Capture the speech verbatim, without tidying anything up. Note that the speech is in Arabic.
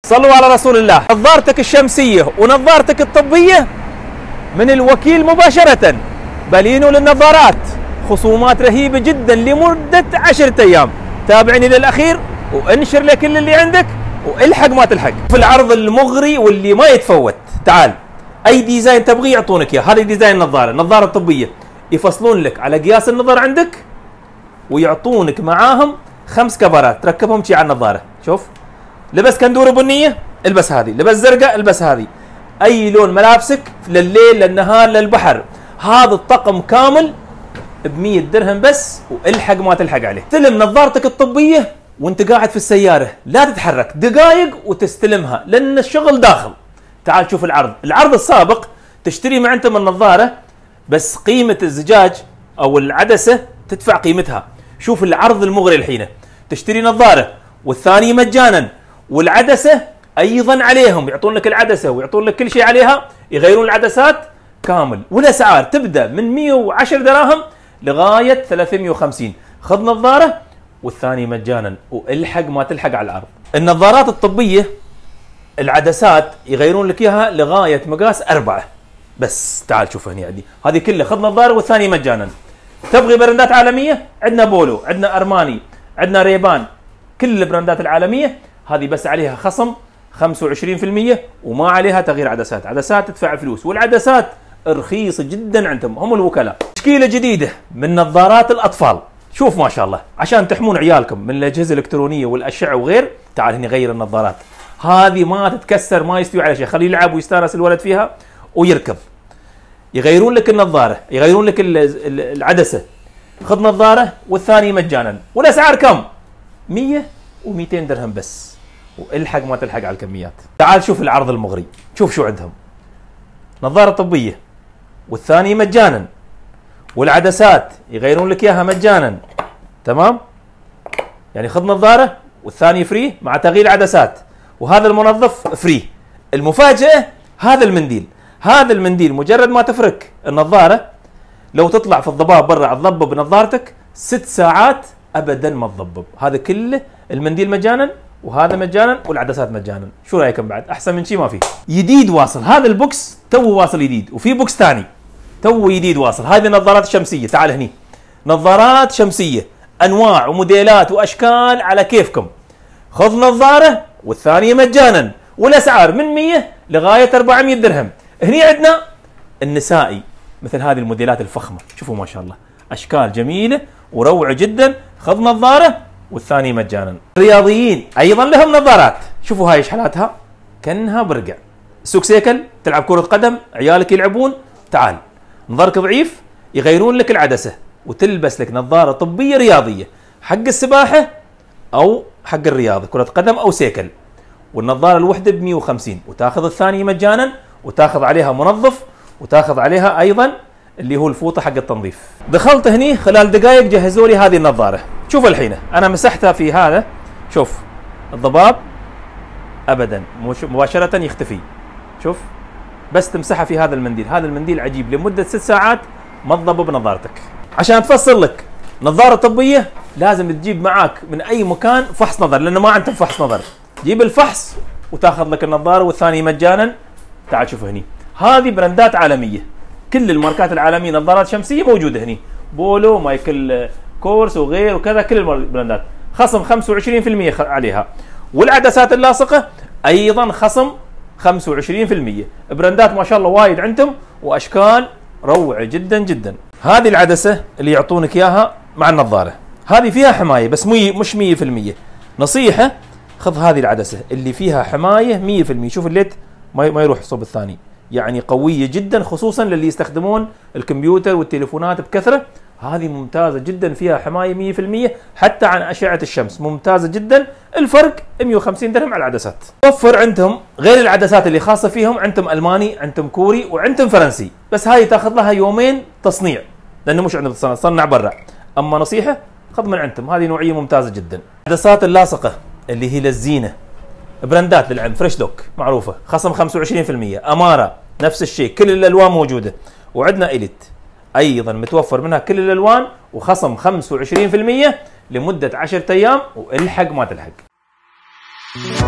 صلوا على رسول الله. نظارتك الشمسية ونظارتك الطبية من الوكيل مباشرة. بلينو للنظارات خصومات رهيبة جدا لمدة عشرة أيام. تابعني للأخير وانشر لكل اللي عندك والحق ما تلحق. في العرض المغري واللي ما يتفوت. تعال أي ديزاين تبغي يعطونك إياه. هذا ديزاين النظارة، النظارة الطبية يفصلون لك على قياس النظر عندك ويعطونك معاهم خمس كفرات تركبهم شي على النظارة. شوف، لبس كندورة بنية البس هذه، لبس زرقاء البس هذه، أي لون ملابسك لليل للنهار للبحر. هذا الطقم كامل ب مية درهم بس والحق ما تلحق عليه. استلم نظارتك الطبية وانت قاعد في السيارة، لا تتحرك دقائق وتستلمها لأن الشغل داخل. تعال شوف العرض، العرض السابق تشتري مع انت من النظارة بس قيمة الزجاج أو العدسة تدفع قيمتها. شوف العرض المغري الحين، تشتري نظارة والثاني مجانا والعدسة أيضا عليهم، يعطون لك العدسة ويعطون لك كل شيء عليها، يغيرون العدسات كامل. والأسعار تبدأ من مية وعشرة دراهم لغاية ثلاثمية وخمسين. خذ نظارة والثاني مجانا والحق ما تلحق على العرض. النظارات الطبية العدسات يغيرون لك اياها لغاية مقاس أربعة بس. تعال شوف هني عندي هذه كلها، خذ نظارة والثاني مجانا. تبغي براندات عالمية؟ عندنا بولو، عندنا أرماني، عندنا ريبان، كل البراندات العالمية هذه بس عليها خصم خمسة وعشرين بالمية وما عليها تغيير عدسات. عدسات تدفع فلوس والعدسات رخيصة جدا عندهم، هم الوكلاء. تشكيلة جديدة من نظارات الأطفال، شوف ما شاء الله، عشان تحمون عيالكم من الأجهزة الإلكترونية والأشعة وغير. تعال هنا غير النظارات هذه ما تتكسر، ما يستوي على شيء، خليه يلعب ويستانس الولد فيها ويركب. يغيرون لك النظارة، يغيرون لك العدسة. خذ نظارة والثاني مجانا. والأسعار كم؟ مية ومئتين درهم بس والحق ما تلحق على الكميات. تعال شوف العرض المغري، شوف شو عندهم. نظارة طبية والثاني مجانا والعدسات يغيرون لك اياها مجانا. تمام؟ يعني خذ نظارة والثاني فري مع تغيير عدسات، وهذا المنظف فري. المفاجأة هذا المنديل، هذا المنديل مجرد ما تفرك النظارة لو تطلع في الضباب برا تضبب نظارتك ست ساعات ابدا ما تضبب. هذا كله المنديل مجانا وهذا مجانا والعدسات مجانا. شو رايكم بعد؟ احسن من شيء ما في. جديد واصل هذا البوكس، تو واصل جديد، وفي بوكس ثاني تو جديد واصل. هذه النظارات الشمسية، تعال هني نظارات شمسية انواع وموديلات واشكال على كيفكم. خذ نظارة والثانية مجانا والاسعار من مية لغاية أربعمية درهم. هني عندنا النسائي مثل هذه الموديلات الفخمة، شوفوا ما شاء الله اشكال جميلة وروعة جدا. خذ نظارة والثاني مجانا. الرياضيين ايضا لهم نظارات، شوفوا هاي ايش حالاتها كانها برقع. سوق سيكل، تلعب كرة قدم، عيالك يلعبون، تعال نظرك ضعيف يغيرون لك العدسة وتلبس لك نظارة طبية رياضية حق السباحة او حق الرياضة، كرة قدم او سيكل. والنظارة الوحدة ب مية وخمسين وتاخذ الثانية مجانا وتاخذ عليها منظف وتاخذ عليها ايضا اللي هو الفوطة حق التنظيف. دخلت هني خلال دقائق جهزوا لي هذه النظارة. شوف الحين انا مسحتها في هذا، شوف الضباب ابدا مباشرة يختفي. شوف بس تمسحها في هذا المنديل، هذا المنديل عجيب لمدة ست ساعات ما تضبب نظارتك. عشان تفصل لك نظارة طبية لازم تجيب معاك من اي مكان فحص نظر، لانه ما عندهم فحص نظر. جيب الفحص وتاخذ لك النظارة والثاني مجانا. تعال شوف هني هذه براندات عالمية، كل الماركات العالمية نظارات شمسية موجودة هني، بولو، مايكل كورس وغير وكذا، كل البراندات خصم خمسة وعشرين بالمية عليها. والعدسات اللاصقة ايضا خصم خمسة وعشرين بالمية. براندات ما شاء الله وايد عندهم واشكال روعة جدا جدا. هذه العدسة اللي يعطونك اياها مع النظارة، هذه فيها حماية بس مي مش مية بالمية. نصيحة خذ هذه العدسة اللي فيها حماية مية بالمية. شوف الليت ما ما يروح صوب الثاني، يعني قوية جدا خصوصا للي يستخدمون الكمبيوتر والتليفونات بكثرة. هذه ممتازة جدا فيها حماية مية بالمية حتى عن أشعة الشمس، ممتازة جدا. الفرق مية وخمسين درهم على العدسات. وفر عندهم غير العدسات اللي خاصة فيهم، عندهم ألماني، عندهم كوري، وعندهم فرنسي، بس هاي تاخذ لها يومين تصنيع لأنه مش عندهم تصنع, تصنع برا. أما نصيحة خذ من عندهم، هذه نوعية ممتازة جدا. العدسات اللاصقة اللي هي للزينة براندات للعلم، فريش لوك معروفة خصم خمسة وعشرين بالمية. أمارة نفس الشيء كل الألوان موجودة. وعندنا إليت ايضا متوفر منها كل الالوان وخصم خمسة وعشرين بالمية لمده عشرة ايام والحق ما تلحق.